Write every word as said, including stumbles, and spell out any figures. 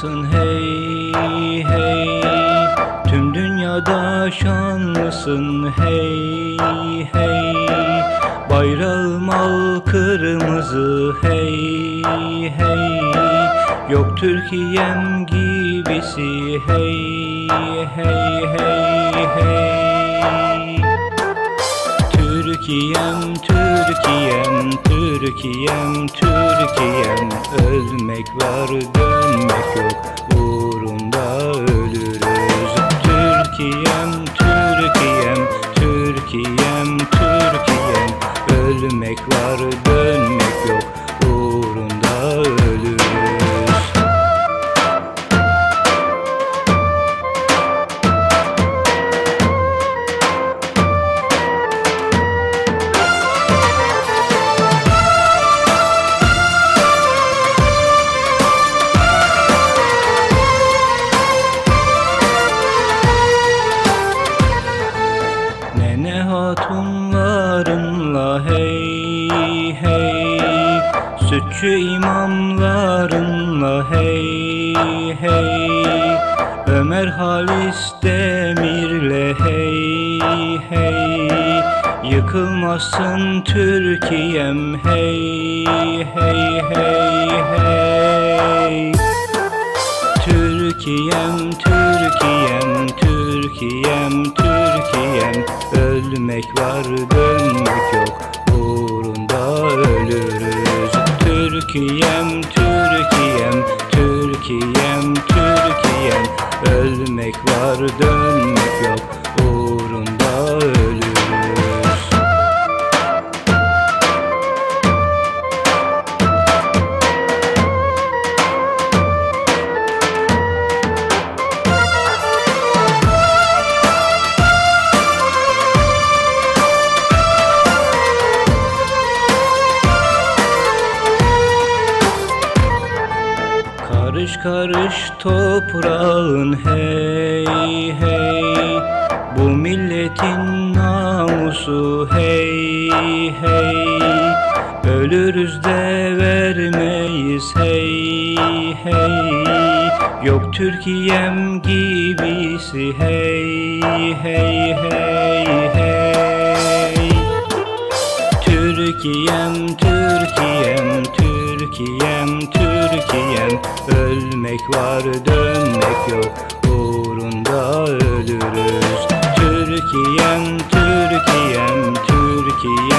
şanlısın hey hey, tüm dünyada şanlısın hey hey. Bayrağım al kırmızı hey hey, yok Türkiye'm gibisi hey hey hey hey. Türkiye'm, Türkiye'm, Türkiye'm, Türkiye'm, ölmek var dönmek yok, uğrunda ölürüz. Türkiye'm, Türkiye'm, Türkiye'm, Türkiye'm, ölmek var dönmek yok, uğrunda ölürüz. Nene hatunlarınla hey hey, sütçü imamlarınla hey hey, Ömer Halis Demir'le hey hey, yıkılmasın Türkiye'm hey hey hey hey. Türkiye'm, Türkiye'm, Türkiye'm, Türkiye'm, ölmek var dönmek yok, uğrunda ölürüz. Türkiye'm, Türkiye'm, Türkiye'm, Türkiye'm, ölmek var dönmek yok, uğrunda ölürüz. Karış karış toprağın hey hey, bu milletin namusu hey hey, ölürüz de vermeyiz hey hey, yok Türkiye'm gibisi hey hey hey hey. Türkiye'm, Türkiye'm, Türkiye'm, Türkiye'm, ölmek var dönmek yok, uğrunda ölürüz. Türkiye'm, Türkiye'm, Türkiye'm,